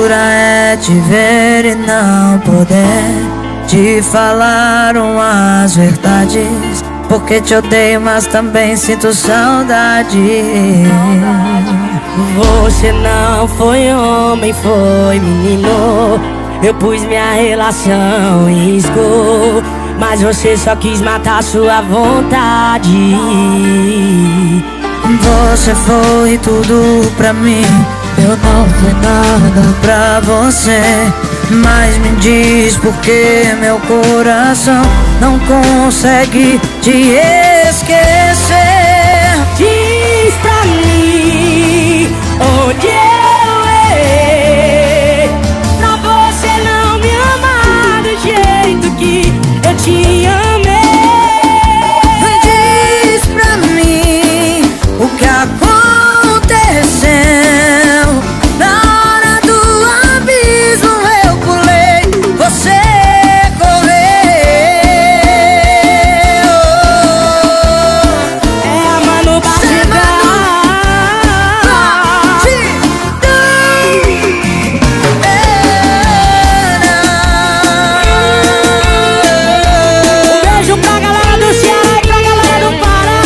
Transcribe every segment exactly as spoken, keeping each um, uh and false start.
Tortura é te ver e não poder te falar umas verdades, porque te odeio, mas também sinto saudade. Você não foi homem, foi menino. Eu pus minha relação em risco, mas você só quis matar sua vontade. Você foi tudo pra mim, eu não fui nada pra você. Mas me diz por que meu coração não consegue te esquecer. Diz pra mim onde eu errei pra você não me amar do jeito que eu te amei. Diz pra mim o que aconteceu. Na hora do abismo eu pulei, você correu. É a Manu Batidão. Um beijo pra galera do Ceará e pra galera do Pará.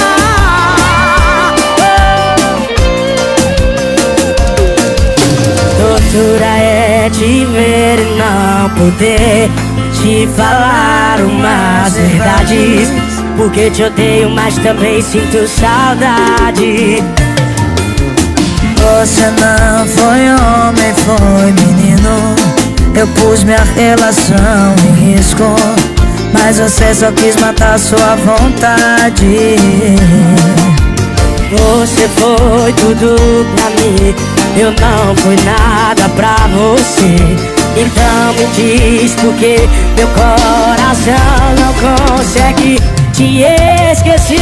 Tortura é te ver e não poder te falar umas verdades, porque te odeio, mas também sinto saudade. Você não foi homem, foi menino. Eu pus minha relação em risco, mas você só quis matar sua vontade. Você foi tudo pra mim, eu não fui nada pra você. Então me diz por que meu coração não consegue te esquecer.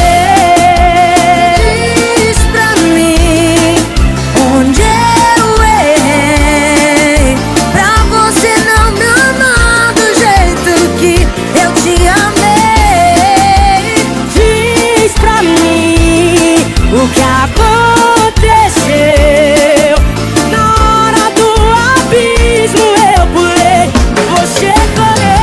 Diz pra mim onde eu errei pra você não me amar do jeito que eu te amei. Diz pra mim o que aconteceu. Na hora do abismo eu pulei, você correu.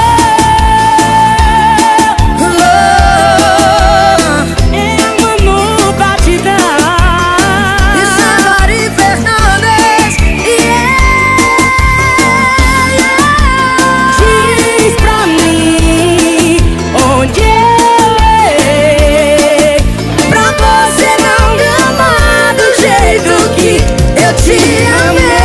É a Manu Batidão. Isso é Mari Fernandes. Yeah, yeah. Diz pra mim onde eu errei pra você não me amar do jeito que Eu te amei.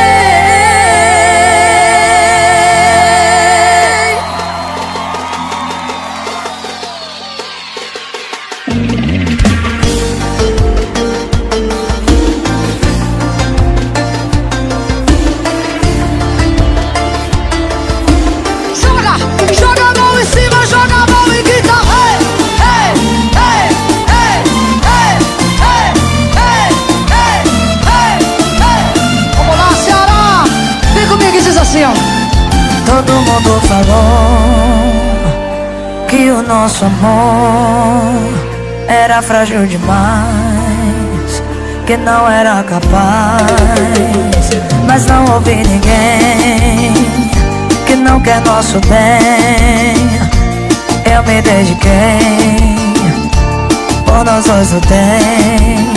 Joga, joga a mão em cima, joga a mão e grita. Ei, ei, ei, ei, ei, ei, ei, ei, ei. Vamos lá, Ceará. Vem comigo e diz assim, ó. Todo mundo falou que o nosso amor era frágil demais, que não era capaz. Mas não ouvi ninguém que não quer nosso bem. Eu me dediquei, por nós dois lutei.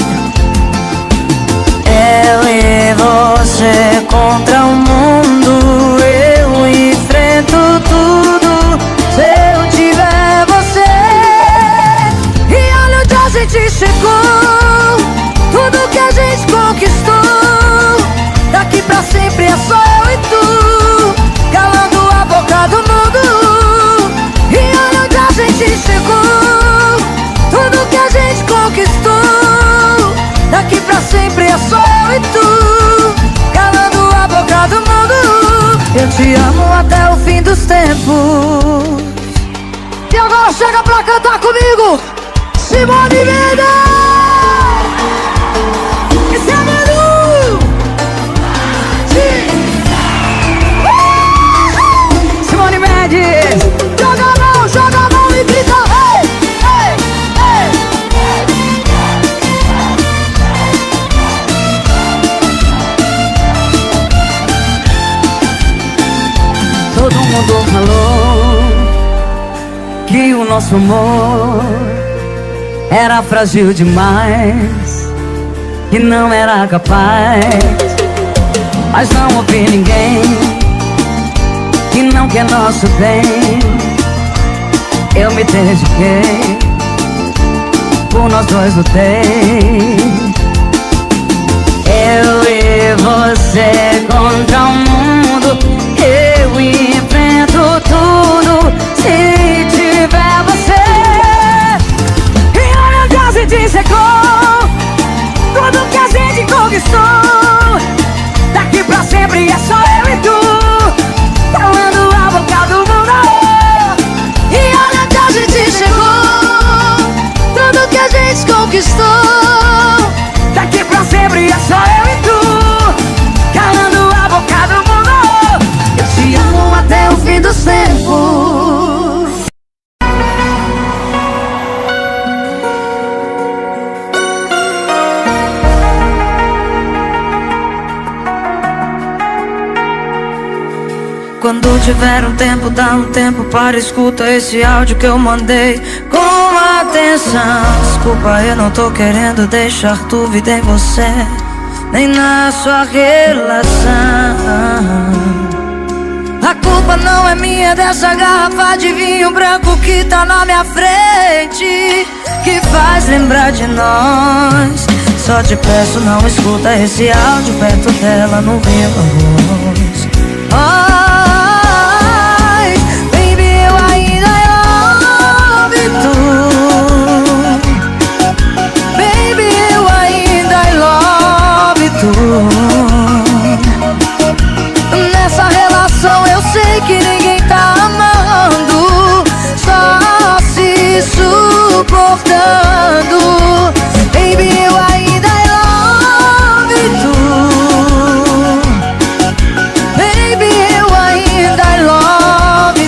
Eu e você contra o mundo, eu enfrento tudo se eu tiver você. E olha onde a gente chegou, tudo que a gente conquistou. Daqui pra sempre é só eu e tu, calando a boca do mundo. E olha onde a gente chegou, tudo que a gente conquistou. Daqui pra sempre é só eu e tu, calando a boca do mundo. Eu te amo até o fim dos tempos. E agora chega pra cantar comigo, Simone Mendes. Esse é Manu. Uh! Simone Mendes. Joga a mão, joga a mão e grita. Ei, ei, ei. nosso amor era frágil demais e não era capaz. Mas não houve ninguém que não quer nosso bem. Eu me dediquei, por nós dois lutei. Eu e você contra o mundo, eu enfrento tudo se tiver você. E olha onde a gente chegou, tudo que a gente conquistou. Daqui pra sempre é só eu e tu, calando a boca do mundo. E olha onde a gente chegou, tudo que a gente conquistou. Daqui pra sempre é só eu e tu, calando a boca do mundo. Eu te amo até o fim dos tempos. Quando tiver um tempo, dá um tempo para escuta esse áudio que eu mandei com atenção. Desculpa, eu não tô querendo deixar dúvida em você, nem na sua relação. A culpa não é minha, dessa garrafa de vinho branco que tá na minha frente, que faz lembrar de nós. Só te peço, não escuta esse áudio perto dela no viva voz. Oh, nessa relação eu sei que ninguém tá amando, só se suportando. Baby, eu ainda love you. Baby, eu ainda love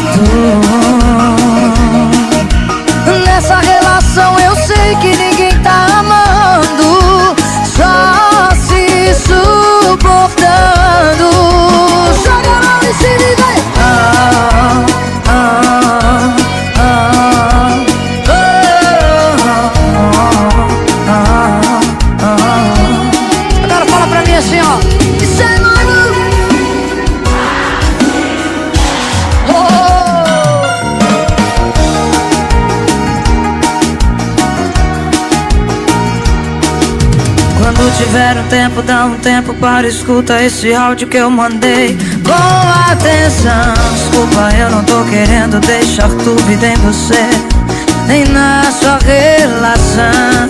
you. Nessa relação eu sei que ninguém tá amando, só se suportando. Joga a mão em cima e vai. Ah, ah, ah, ah, ah, ah, ah. Agora fala pra mim assim, ó. Isso é maluco. Quando tiver um tempo, dá um tempo para escuta esse áudio que eu mandei com atenção. Desculpa, eu não tô querendo deixar dúvida em você, nem na sua relação.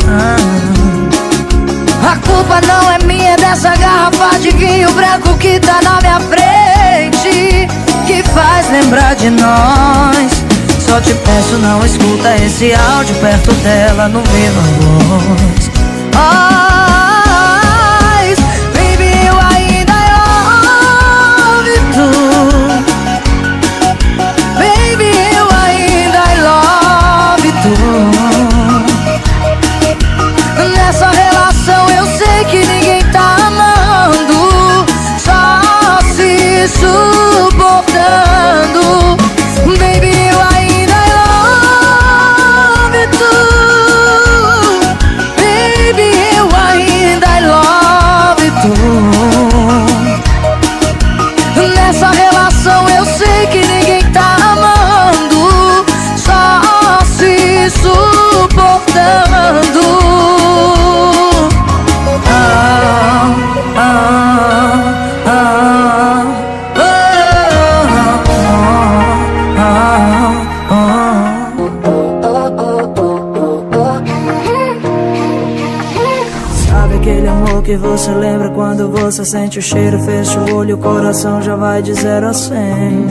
A culpa não é minha, dessa garrafa de vinho branco que tá na minha frente, que faz lembrar de nós. Só te peço, não escuta esse áudio perto dela no viva voz. Oh, nessa relação eu sei que ninguém tá amando, só se suportando. Baby, eu ainda love you. Baby, eu ainda love you. Nessa relação eu sei que ninguém tá amando, só se suportando. Sabe aquele amor que você lembra quando você sente o cheiro, fecha o olho, o coração já vai de zero a cem.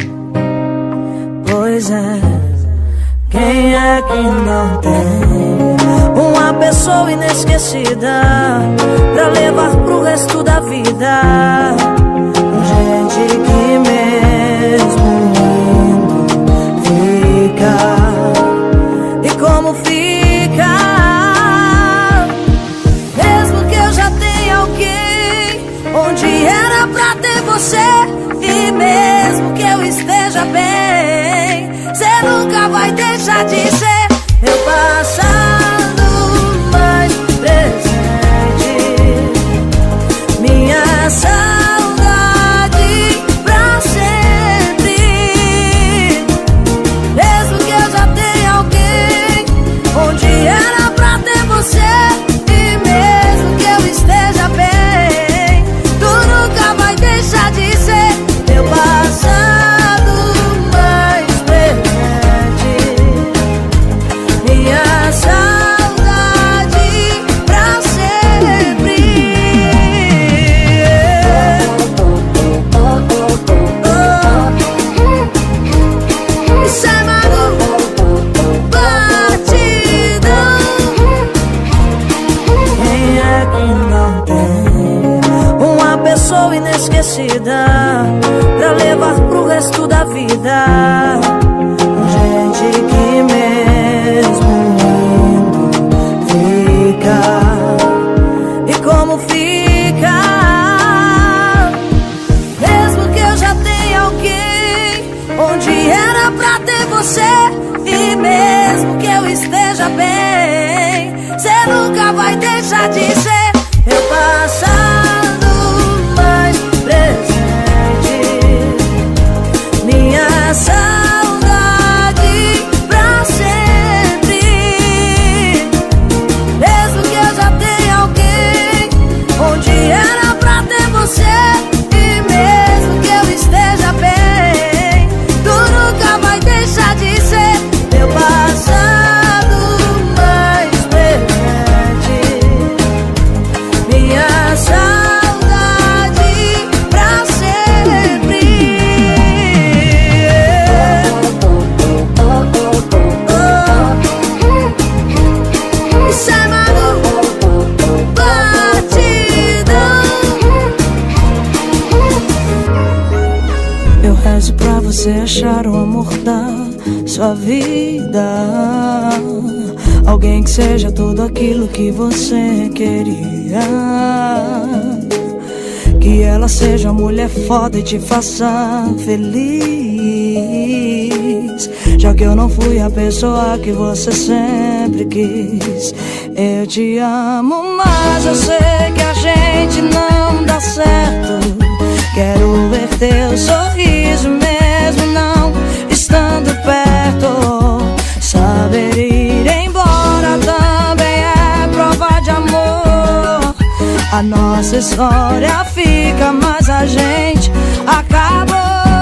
Pois é, quem é que não tem uma pessoa inesquecida pra levar pro resto da vida? Gente que mesmo indo fica. E como fica? Mesmo que eu já tenha alguém onde era pra ter você, e mesmo que eu esteja bem, cê nunca vai deixar de pra levar pro resto da vida. Gente que mesmo indo fica. E como fica? Mesmo que eu já tenha alguém, onde era pra ter você. E mesmo que eu esteja bem, cê nunca vai deixar de ser meu passado mais presente, minha saudade pra sempre. Mesmo que eu já tenha alguém, onde era pra ter você. E mesmo que eu esteja bem, tu nunca vai deixar de ser meu passado mais presente, minha saudade pra sempre. Oh, isso é Manu Batidão. Eu rezo pra você achar o amor da sua vida, alguém que seja tudo aquilo que você queria. Que ela seja uma mulher foda e te faça feliz, já que eu não fui a pessoa que você sempre quis. Eu te amo, mas eu sei que a gente não dá certo. Quero ver teu sorriso mesmo não estando perto. Saber ir embora também é prova de amor. A nossa história fica, mas a gente acabou.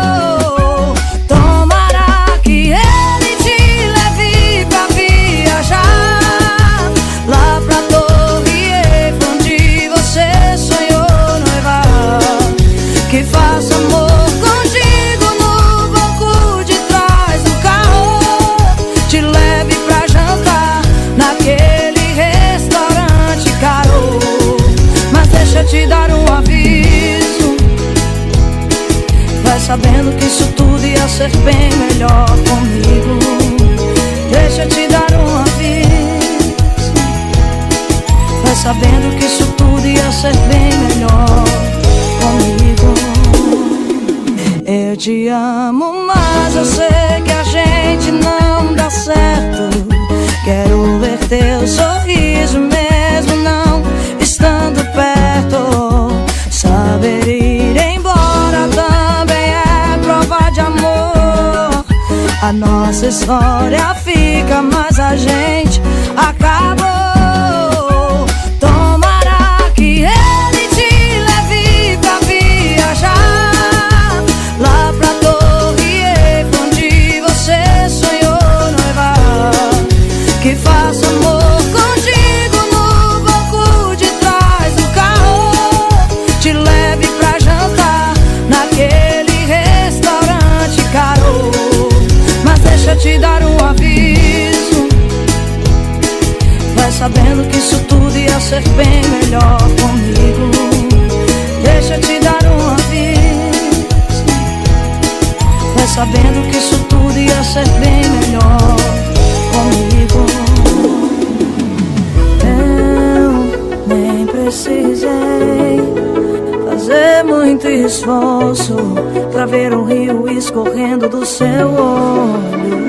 Tomara que ele te leve pra viajar lá pra Torre Eiffel, onde você sonhou noivar. Que faça amor contigo no banco de trás do carro, te leve pra jantar naquele restaurante caro. Mas deixa eu te dar um aviso, vai sabendo que isso tudo ia ser bem melhor comigo. Deixa eu te dar um aviso, vai sabendo que isso tudo ia ser bem melhor comigo. Eu te amo, mas eu sei que a gente não dá certo. Quero ver teu sorriso mesmo não estando perto. Saber ir embora também é prova de amor. A nossa história fica, mas a gente acabou. Tomara que ele te leve pra viajar lá pra Torre Eiffel, onde você sonhou noivar. Que faça amor contigo no banco de trás do carro, te leve pra jantar naquele restaurante caro. Mas deixa eu te dar um aviso, vai sabendo que isso tudo ia ser bem melhor comigo. Deixa eu te dar um aviso, vai sabendo que isso tudo ia ser bem melhor comigo. Eu nem precisei fazer muito esforço pra ver um rio escorrendo do seu olho.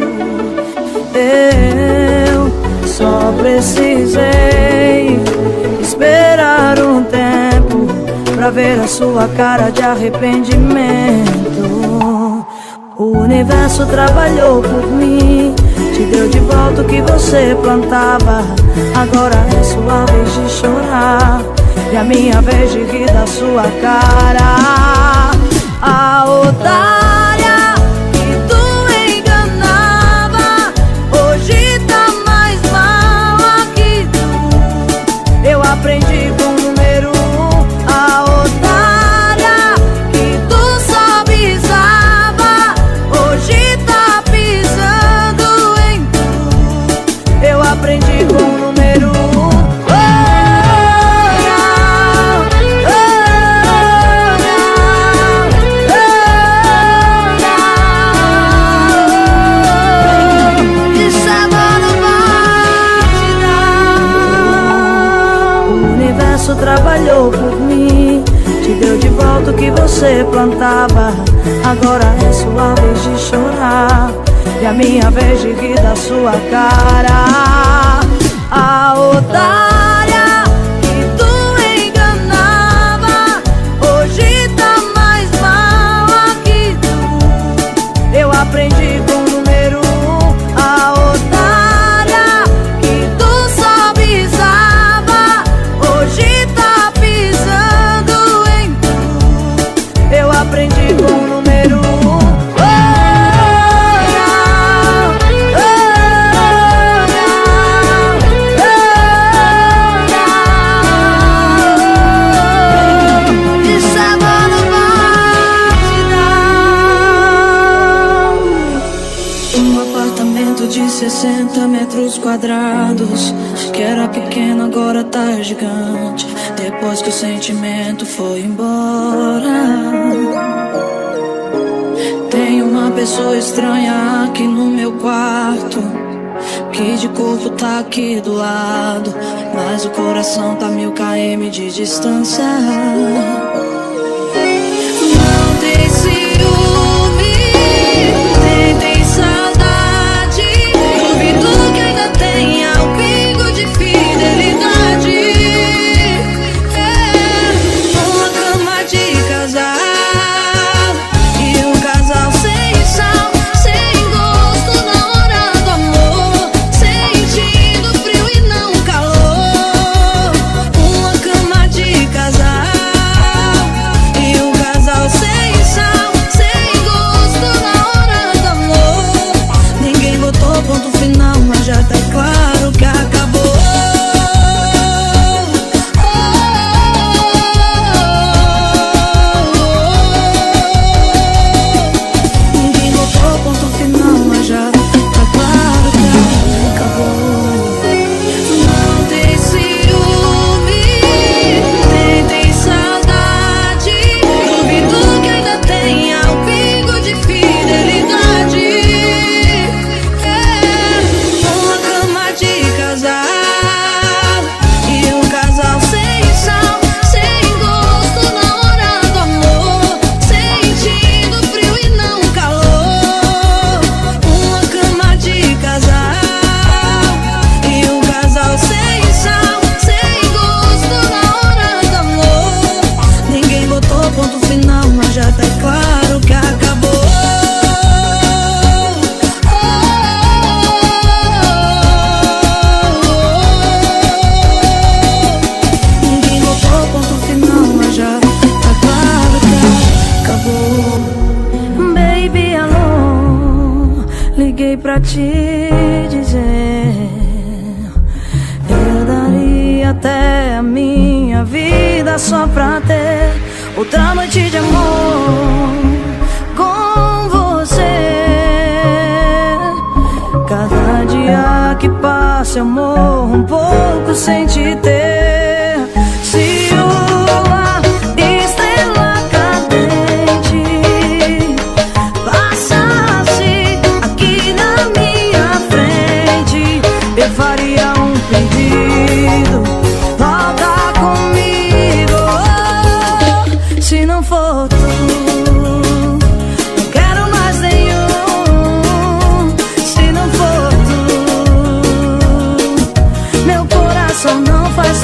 Eu só precisei esperar um tempo pra ver a sua cara de arrependimento. O universo trabalhou por mim, te deu de volta o que você plantava. Agora é sua vez de chorar e a minha vez de rir da sua cara. A otária que tu enganava hoje tá mais mal que tu. Eu aprendi com o número um. A otária que tu só pisava hoje tá pisando em tu. Eu aprendi com o número um. Oh, não, oh, não, oh, você plantava. Agora é sua vez de chorar e a minha vez de rir da sua cara. A otária que tu enganava hoje tá mais mala que tu. Eu aprendi com o número um. A otária que tu só pisava hoje tá pisando em tu. Eu aprendi com o número um. De sessenta metros quadrados, que era pequeno agora tá gigante, depois que o sentimento foi embora. Tem uma pessoa estranha aqui no meu quarto, que de corpo tá aqui do lado, mas o coração tá mil quilômetros de distância. Não tem ciúme, nem tem saudade. Duvido que ainda tenha um pingo de fidelidade. É uma cama de casal e um casal sem sal, sem gosto na hora do amor, sentindo frio e não calor. Uma cama de casal e um casal sem sal, sem gosto na hora do amor. Ninguém botou ponto final, mas já tá claro que acabou. Ninguém botou ponto final, mas já tá claro que acabou. Não tem ciúme, nem tem saudade. Duvido que ainda tenha um pingo de fidelidade. Uma cama de casal e um casal sem sal, sem gosto na hora do amor, sentindo frio e não calor. Uma cama de casal e um casal sem sal, sem gosto na hora do amor. Ninguém botou ponto final, mas já tá claro que acabou. Ninguém botou ponto final, mas já tá claro que acabou. Baby, alô, liguei pra te dizer, eu daria até a minha vida só pra ter outra noite de amor com você. Cada dia que passa eu morro um pouco sem te ter. Se uma estrela cadente passasse aqui na minha frente, eu faria um pedido: volta comigo. Se não for tu, não quero mais nenhum. Se não for tu, meu coração não faz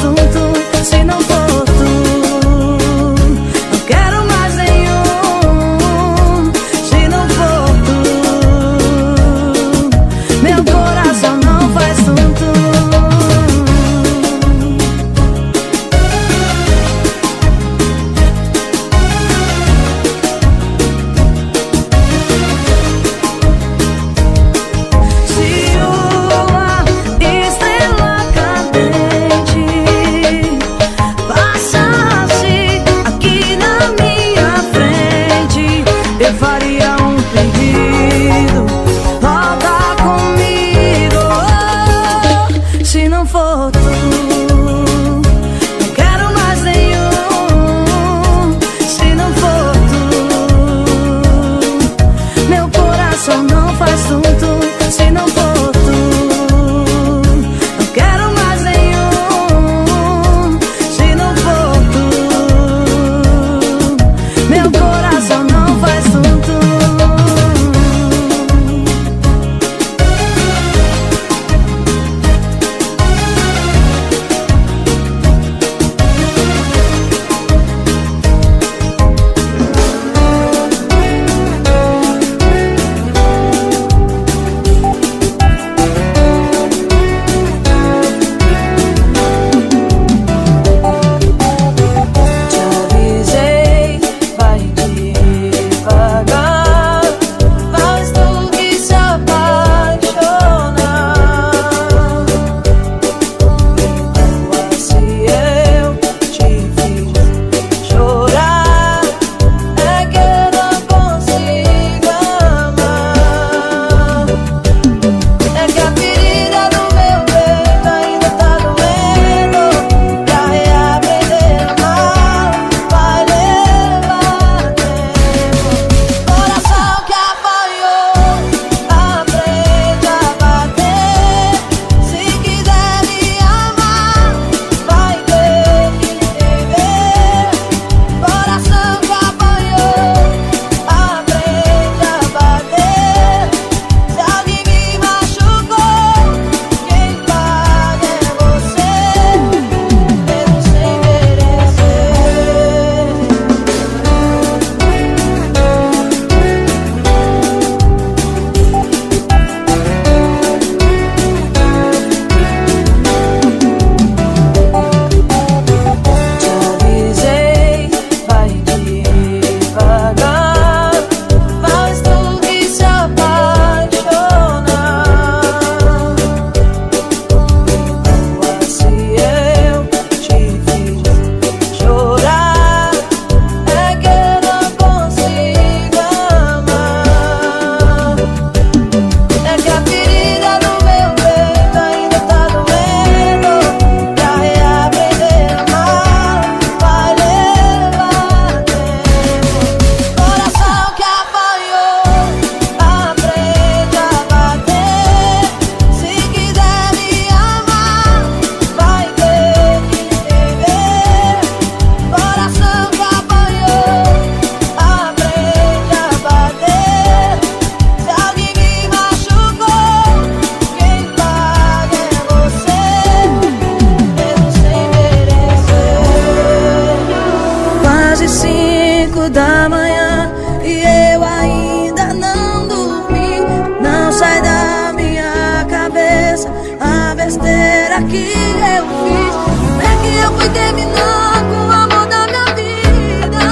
fui terminar com o amor da minha vida.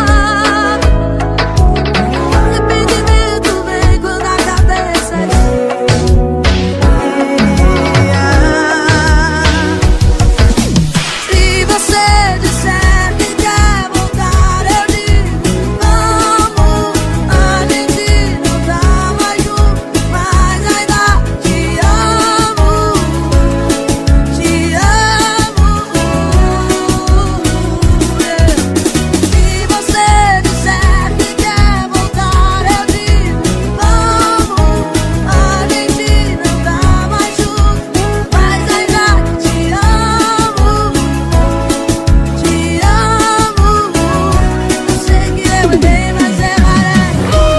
O arrependimento vem quando a cabeça se você disser que quer voltar, eu digo amo. A gente não tá mais junto, mas ainda te amo. Te amo. Se você disser que quer voltar, eu digo amo. A gente não tá mais junto, mas ainda te amo. Te amo. Eu sei que eu errei, mas errarei.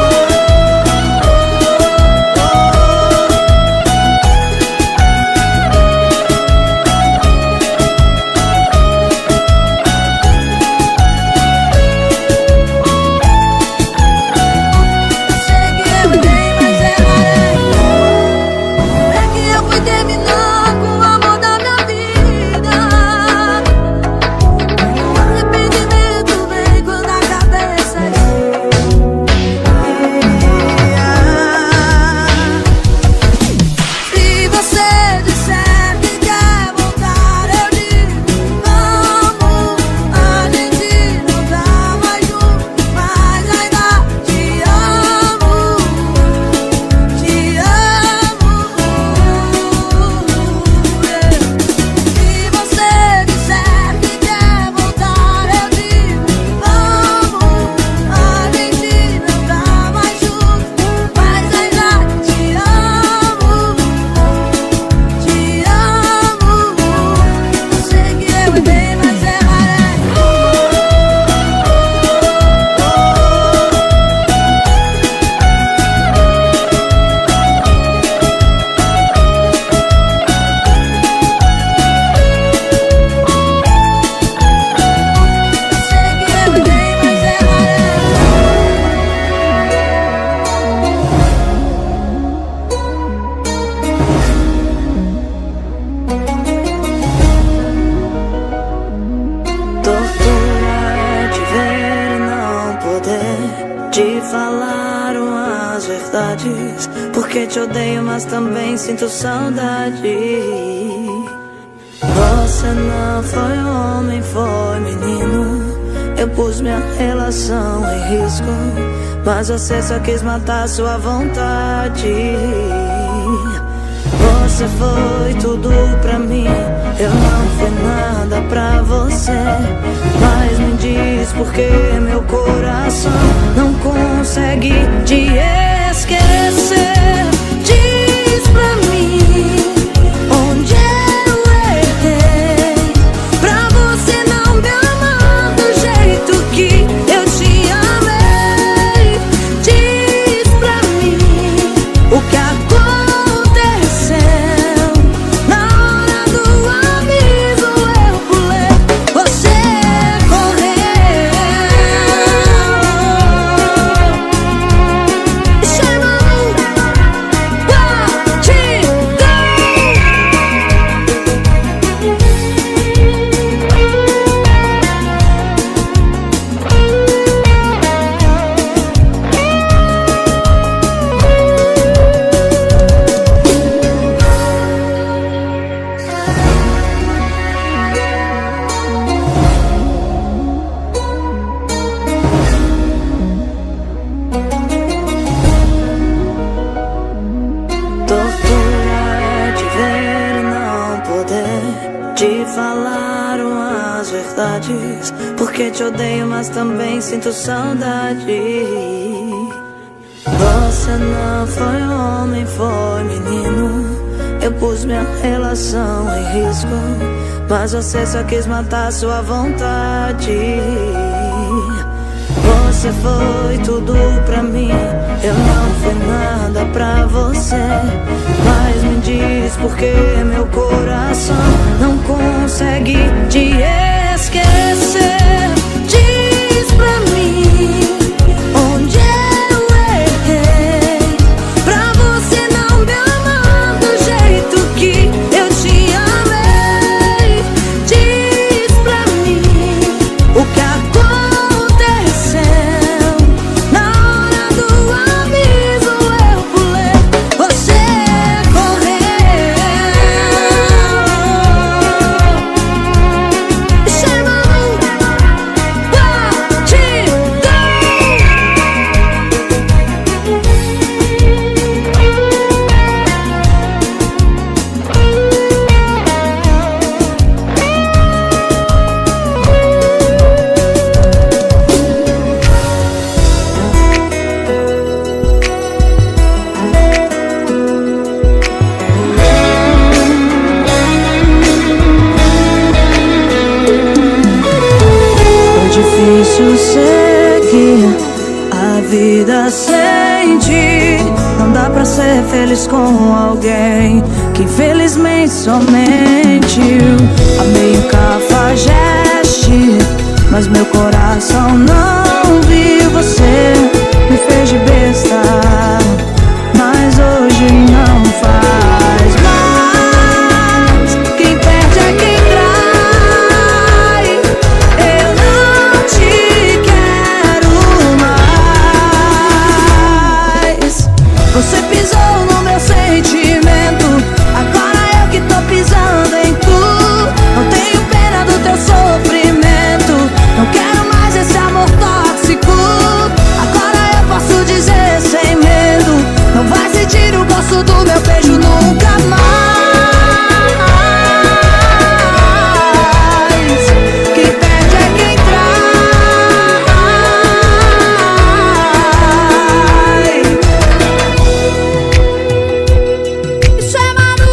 Eu sei que eu errei, mas errarei. É que eu fui terminar com o amor da minha vida. O arrependimento vem quando a cabeça se você disser que quer voltar, eu digo amo. A gente não tá mais junto, mas ainda te amo. Te amo. Se você disser que quer voltar, eu digo amo. A gente não tá mais junto, mas ainda te amo. Te amo. Eu sei que eu errei, mas errarei. Eu sei que eu errei, mas Tortura é te ver e não poder te falar umas verdades. Porque te odeio, mas também sinto saudade. Você não foi homem, foi menino. Eu pus minha relação em risco, mas você só quis matar sua vontade. Você foi tudo pra mim, eu não fui nada pra você. Mas me diz por que meu coração não consegue te esquecer. Diz pra mim onde eu errei, pra você não me amar do jeito que eu te amei. Diz pra mim o que aconteceu. Na hora do aviso eu pulei, você correu. Chamou verdades, porque te odeio, mas também sinto saudade. Você não foi homem, foi menino. Eu pus minha relação em risco, mas você só quis matar sua vontade. Você foi tudo pra mim, eu não fui nada pra você. Mas me diz por que meu coração não consegue te esquecer. Diz pra mim onde eu errei, pra você não me amar do jeito que eu te amei. Diz pra mim sente. Não dá pra ser feliz com alguém que infelizmente só mentiu. Amei um cafajeste, mas meu coração não viu. Você me fez de besta, mas hoje não faz mais. Quem perde é quem trai. Eu não te quero mais. Você pisou no meu sentimento, agora eu que tô pisando em tu. Não tenho pena do teu sofrimento, não quero mais esse amor tóxico. Agora eu posso dizer sem medo, não vai sentir o gosto do meu beijo nunca mais. Quem perde é quem trai. Isso é Manu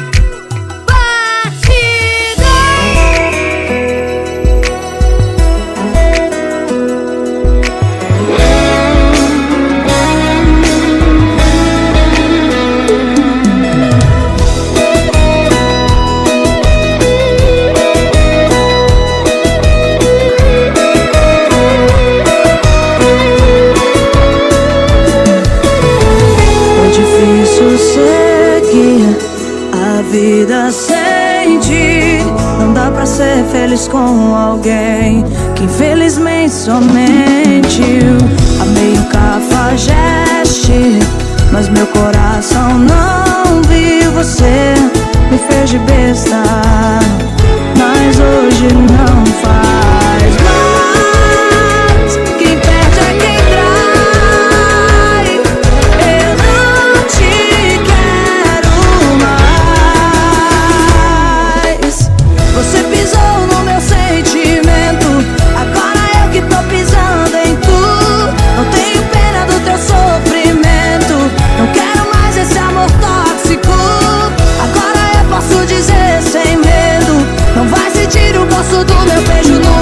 É difícil seguir a vida sem ti. Não dá pra ser feliz com alguém que infelizmente só mentiu. Amei um cafajeste, mas meu coração não viu. Você me fez de besta, mas hoje não faz mais. Quem perde é quem trai. Eu não te quero mais. Você pisou no meu sentimento, agora eu que tô pisando em tu. Não tenho pena do teu sofrimento, não quero mais esse amor tóxico. Agora eu posso dizer sem medo, não vai sentir o gosto do meu beijo no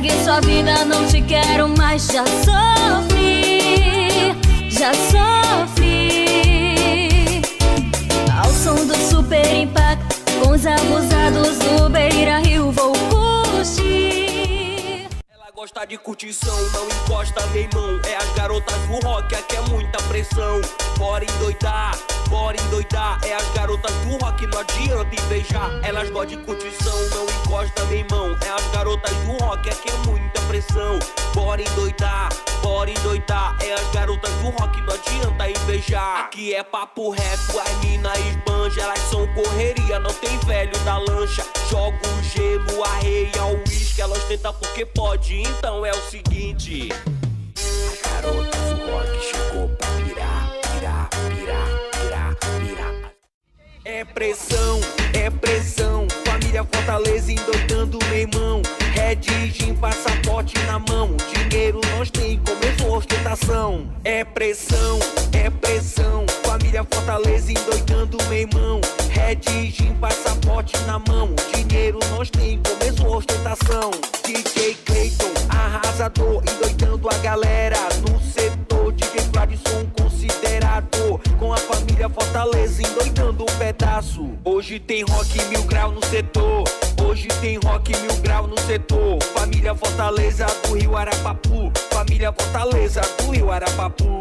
Segue sua vida, não te quero mais. Já sofri, já sofri. Ao som do super impacto, com os abusados do Beira Rio vou curtir. Ela gosta de curtição, não encosta meu irmão. É as garotas do rock, aqui é muita pressão. Bora endoidar, bora endoidar. É as garotas do rock, não adianta invejar. Elas gostam de curtição, não encosta meu irmão. É as garotas do rock, aqui é muita pressão. Bora endoidar, bora endoidar. É as garotas do rock, não adianta invejar. Aqui é papo reto, as mina esbanja. Elas são correria, não tem velho da lancha. Joga o gelo, arreia o uísque. Elas tentam porque pode, então é o seguinte. As garotas do rock chegou pra pirar, pirar, pirar, pirar, pirar. É pressão, é pressão. Família Fortaleza endoidando meu irmão. Red Gin, passaporte na mão. Dinheiro nós tem, começou a ostentação. É pressão, é pressão. Família Fortaleza endoidando meu irmão. Red Gin, passaporte na mão. Dinheiro nós tem, começou a ostentação. D J Clayton, arrasador, endoidando a galera no setor. D J Vladson considerado, com a família Fortaleza endoidando um pedaço. Hoje tem rock mil grau no setor. Hoje tem rock mil grau no setor. Família Fortaleza do Rio Arapapu. Família Fortaleza do Rio Arapapu.